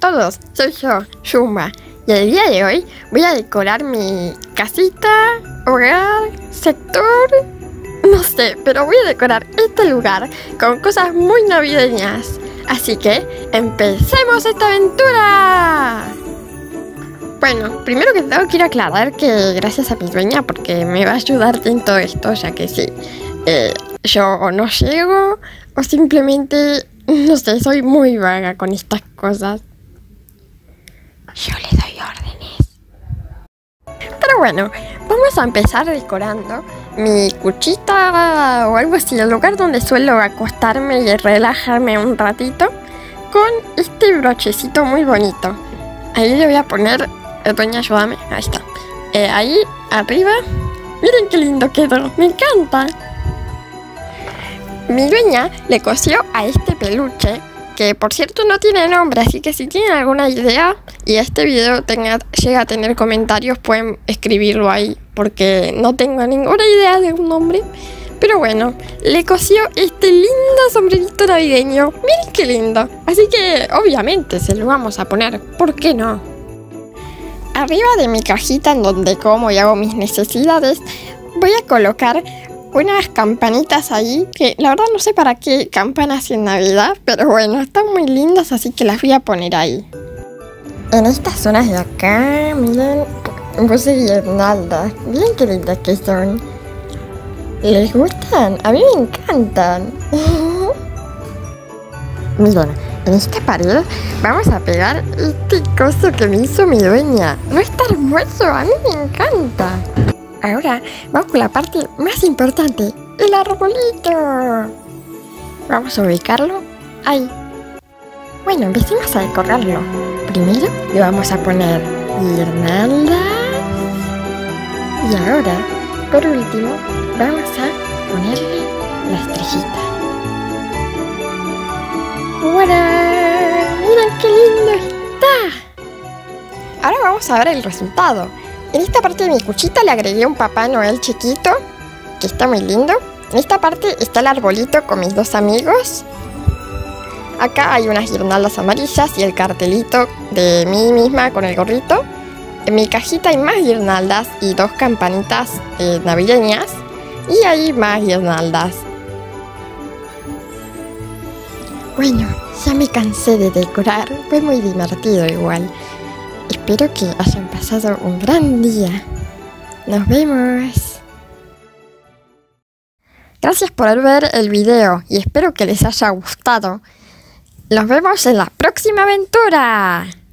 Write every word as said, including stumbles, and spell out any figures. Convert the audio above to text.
todos, soy yo, Yuma, y el día de hoy voy a decorar mi casita, hogar, sector, no sé, pero voy a decorar este lugar con cosas muy navideñas. Así que, ¡empecemos esta aventura! Bueno, primero que todo quiero aclarar que gracias a mi dueña, porque me va a ayudar en todo esto, ya que sí, eh, yo no llego o simplemente, no sé, soy muy vaga con estas cosas. Yo le doy órdenes. Pero bueno, vamos a empezar decorando mi cuchita o algo así, el lugar donde suelo acostarme y relajarme un ratito, con este brochecito muy bonito. Ahí le voy a poner, eh, doña, ayúdame, ahí está. Eh, ahí arriba, miren qué lindo quedó, me encanta. Mi dueña le cosió a este peluche, que por cierto no tiene nombre, así que si tienen alguna idea y este video tenga, llega a tener comentarios, pueden escribirlo ahí, porque no tengo ninguna idea de un nombre. Pero bueno, le cosió este lindo sombrerito navideño, miren qué lindo. Así que obviamente se lo vamos a poner, ¿por qué no? Arriba de mi cajita en donde como y hago mis necesidades, voy a colocar unas campanitas ahí, que la verdad no sé para qué campanas en Navidad, pero bueno, están muy lindas, así que las voy a poner ahí. En estas zonas de acá, miren, puse guirnaldas, miren qué lindas que son. ¿Les gustan? A mí me encantan. Miren, en esta pared vamos a pegar este coso que me hizo mi dueña. ¿No está hermoso? A mí me encanta. Ahora vamos con la parte más importante, el arbolito. Vamos a ubicarlo ahí. Bueno, empecemos a decorarlo. Primero le vamos a poner guirnaldas. Y ahora, por último, vamos a ponerle la estrellita. ¡Voilà! ¡Miren qué lindo está! Ahora vamos a ver el resultado. En esta parte de mi cuchita le agregué un Papá Noel chiquito, que está muy lindo. En esta parte está el arbolito con mis dos amigos. Acá hay unas guirnaldas amarillas y el cartelito de mí misma con el gorrito. En mi cajita hay más guirnaldas y dos campanitas eh, navideñas. Y hay más guirnaldas. Bueno, ya me cansé de decorar. Fue muy divertido igual. Espero que hayan pasado un gran día. Nos vemos. Gracias por ver el video y espero que les haya gustado. Nos vemos en la próxima aventura.